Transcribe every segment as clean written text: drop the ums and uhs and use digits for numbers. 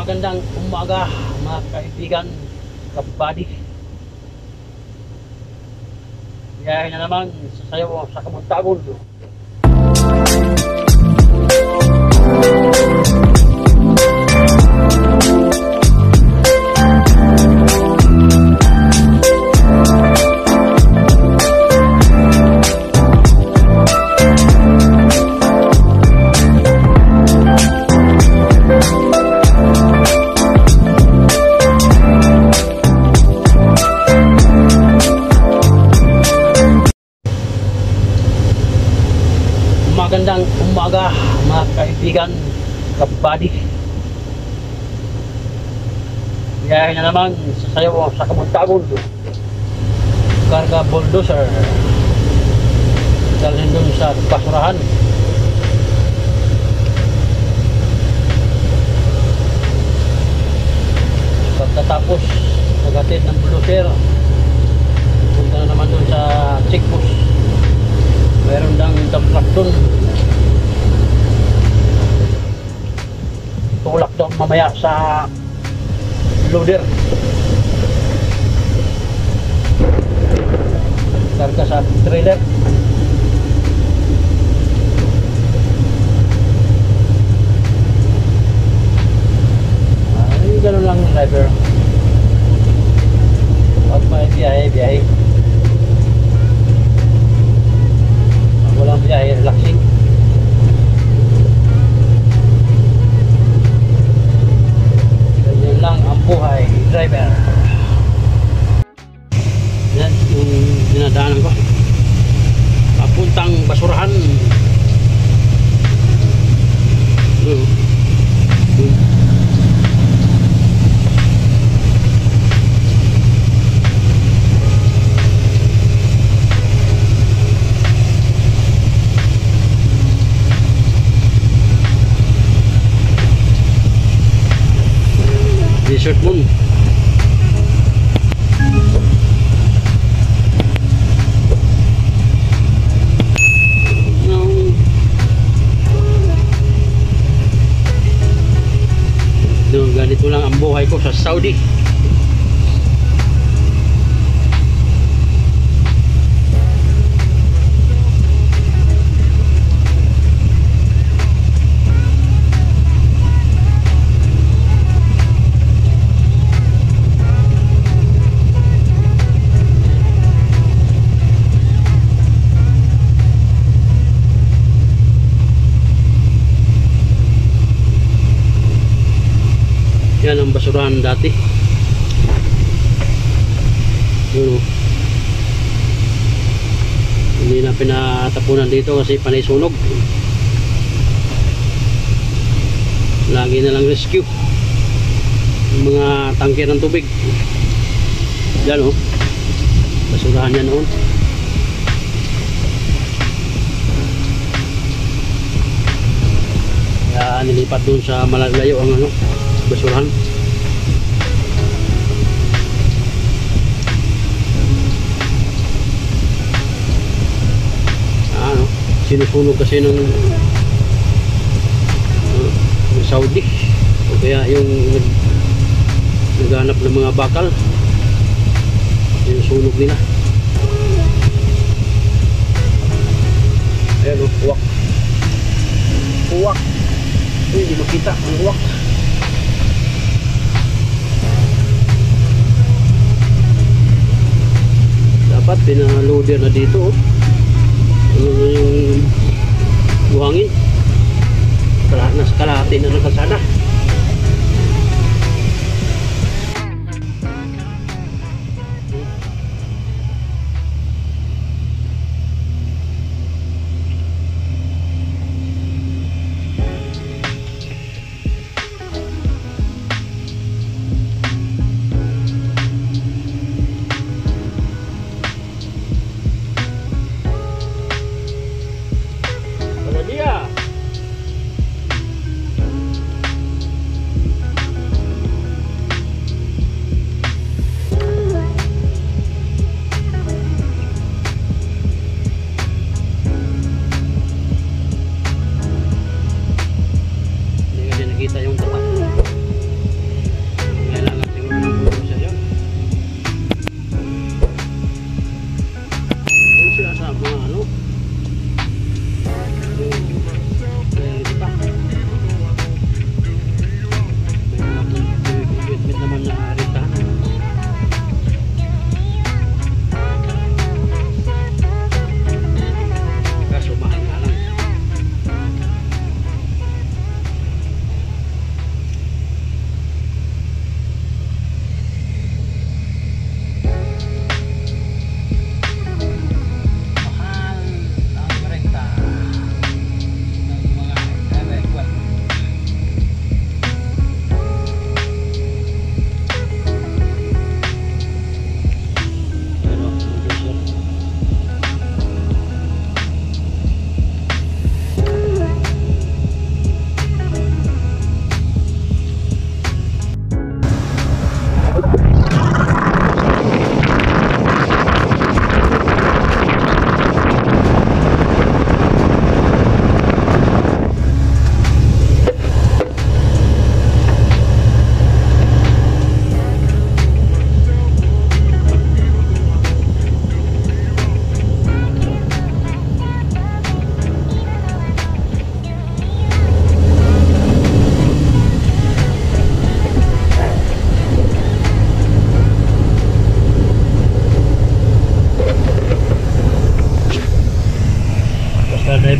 Magandang umaga mga kaibigan, kabady. Biyahe na naman sa sayo sa Kamuntagon. Magandang umaga mga kaibigan, kabady. Biyahe na naman sa sayo sa Kamuntagon. Karga bulldozer dalhin dun sa basurahan. Pagkatapos nagatid ng bulldozer, punta na naman dun sa checkpost. Mayroon dang dump truck dun. Tulak daw mamaya sa loader. Karga sa trailer. Ay, ganun lang driver. Pag may biyahe. Walang biyahe, relaxing. Ganyan lang ang buhay, driver. Yan yung dinadaanan ko. Papuntang basurahan. Desert Moon. No, ganito lang ang buhay ko sa Saudi. Yan ang basurahan dati. Yun, hindi na pinatapunan dito kasi panay sunog. Lagi na lang rescue yung mga tangke ng tubig. Yan o, basurahan yan noon. Kaya nilipat dun sa malalayo ang ano, basurahan. Ano, sinusunog kasi ng Saudi. O kaya yung naghanap ng mga bakal, sinusunog nila. Ayan o, uwak. Uwak. Hindi makita ang uwak. Dapat pinaloader na dito yung buhangin. Nasa kalahati na ng kalsada.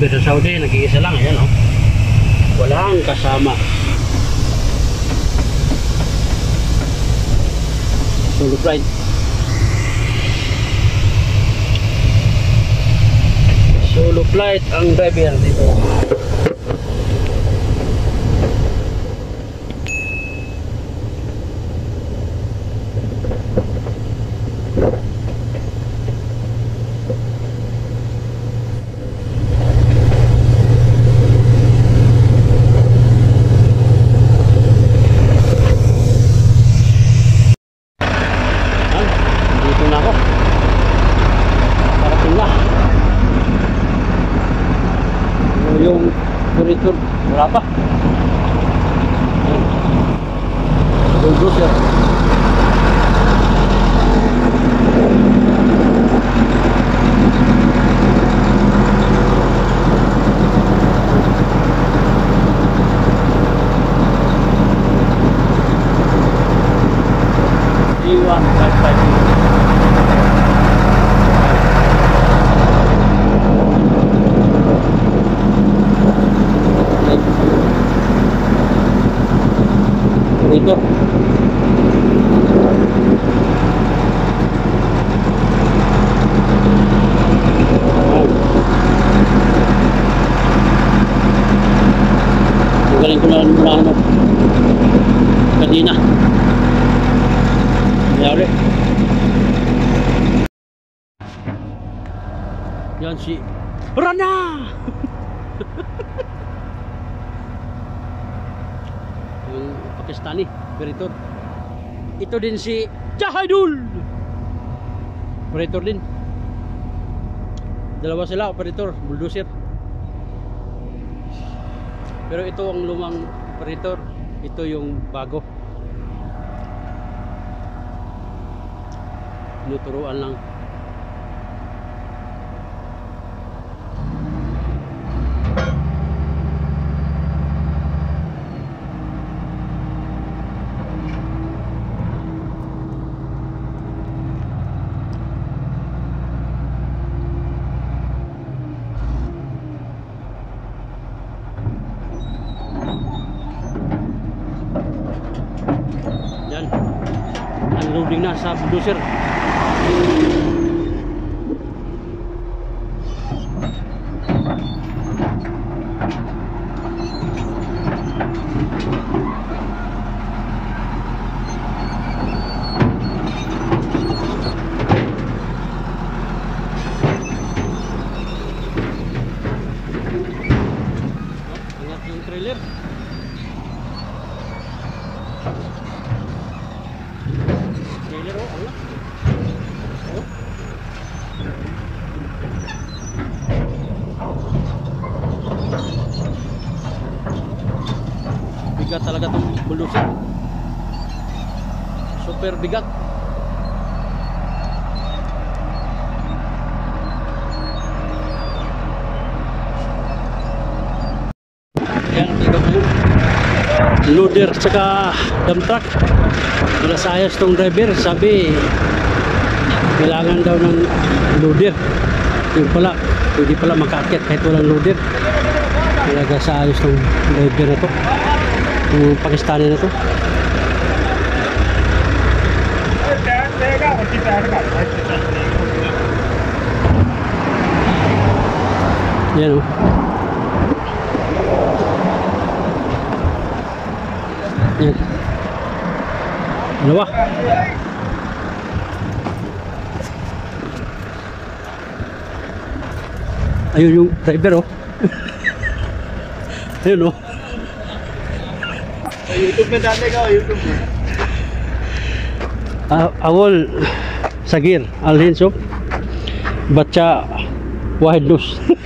driver sa Saudi, nag-iisa lang, ayan oh. Walang kasama. Solo flight. Solo flight ang driver dito. Yung monitor wala pa. Yung browser ito. Galing ko na muna ano kanina. Yari. Yan si Rana. Yung Pakistani operator. Ito din si Jahidul, operator din. Dalawa sila operator, bulldozer. Pero ito ang lumang operator, ito yung bago. Tinuturuan lang. Unloading na sa bulldozer. Ingat yung trailer. Trailer oh, Allah. Oh. Bigat talaga itong bulldozer. Super bigat. Yan, loader saka dump truck. Wala sa ayos tong driver, sabi kailangan daw ng loader. Yung pala, pwede pala makaakyat kahit walang loader. Talaga sa ayos tong driver na to, yung Pakistani na to. Yan o. Yan. Dalawa. Ayun yung driver oh. Ayun oh. YouTube में डालने का YouTube में. अवल सगीर अलहिन शोप बच्चा वाहिद लूस.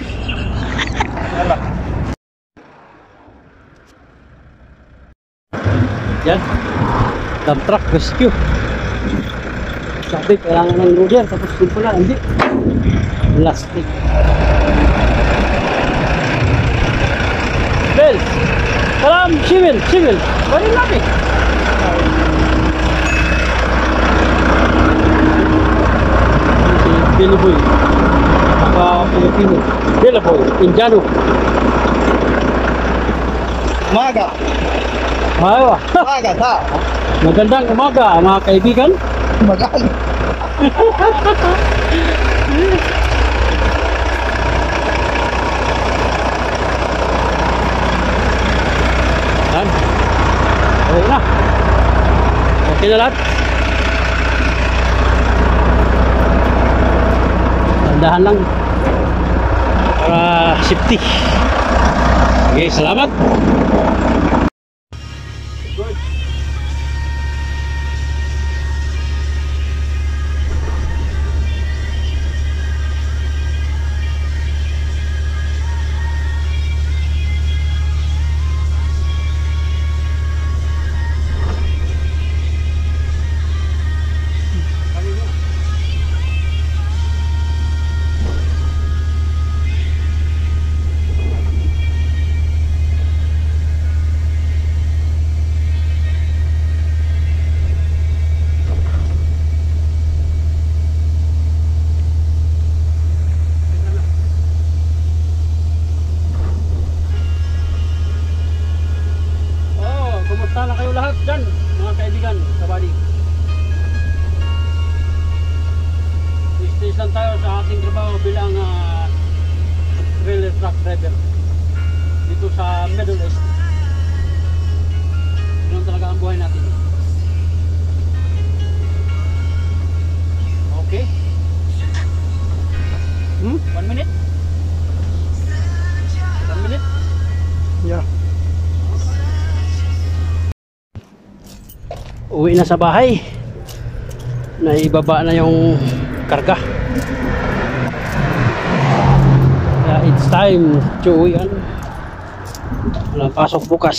Yan, dump truck rescue. Sabi kailangan ng loader, tapos yun pala hindi, plastic. Bel, salam, civil, very lovely. Billy Boy. Mga Pilipino. Bilabo, Indiano. Umaga. Ayaw. Umaga sa. Magandang umaga mga kaibigan. Magali. Yan. Okay na. Okay na lahat. Tandahan lang. Para safety. Okay, salamat. Good. Kumusta na kayo lahat dyan, mga kaibigan, kabady? Stay lang tayo sa ating trabaho bilang trailer truck driver dito sa Middle East. Ganun talaga ang buhay natin. Okay. 1 minute? 1 minute? Yeah. Uwi na sa bahay. Naibaba na yung karga. Kaya it's time to uwi. Walang pasok bukas.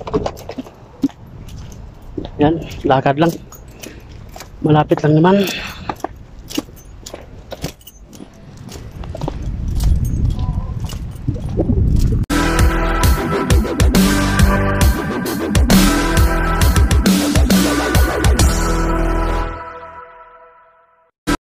Yan, lakad lang. Malapit lang naman.